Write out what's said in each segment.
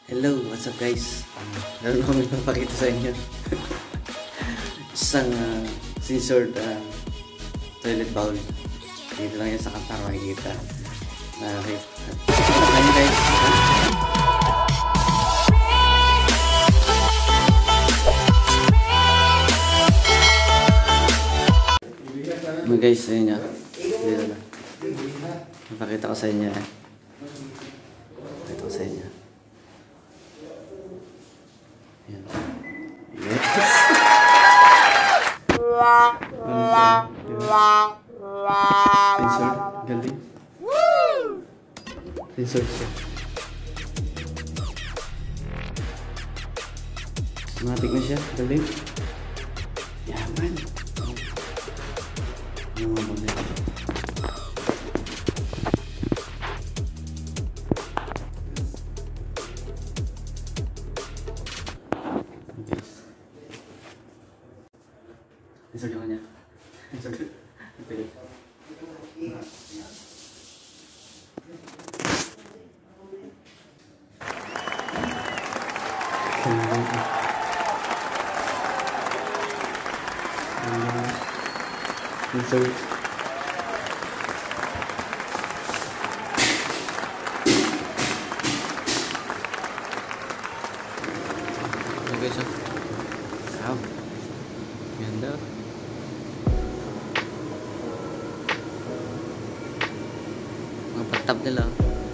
Hello, what's up guys? Meron kami papakita sa inyo. Isang censored toilet bowl. Dito lang yan sa kantar makikita. Okay. Ano guys? Mga guys, sa inyo. Dito na. Napakita ko sa inyo. Pakita ko sa inyo. Ayan. Yes. Censored. Galing. Censored siya. Matik na siya. Galing. Yaman. Ano nga ba nito? Censored yung kanya. Censored. Censored. Okay siya. Wow. Ganda. Mga patap nila.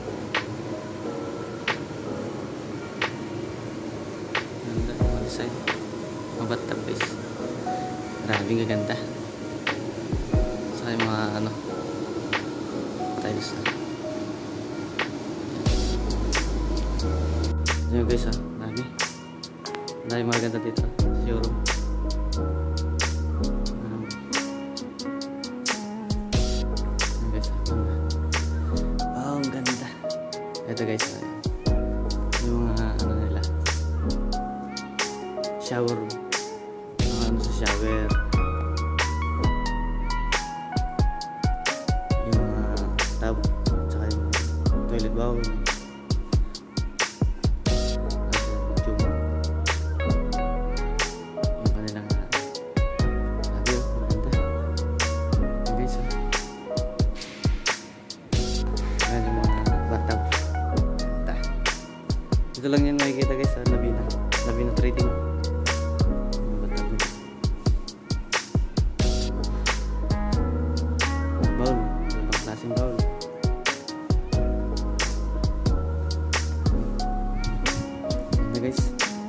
Ganda yung design. Mga patap guys. Maraming gaganda. Saka yung mga ano tiles na. Ayan guys ha. Dahil mga ganda dito sa showroom. Wow, ang ganda. Ito guys, yung mga ano nila, shower room. Mga ano sa shower, yung mga tub, tsaka yung toilet bowl. Ito lang yan makikita guys sa Lavina Trading. Bowl, ibang klaseng bowl. Ito guys,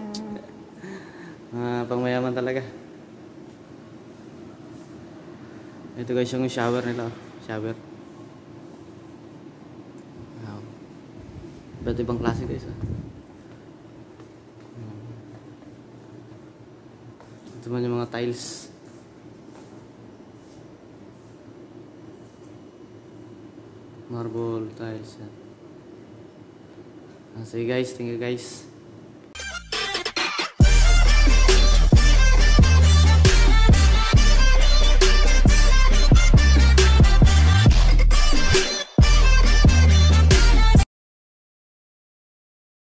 pangmayaman talaga. Ito guys yung shower nila, shower. Wow. Iba't ibang klase guys. Ito man yung mga tiles. Marble tiles. Sige guys, thank you guys.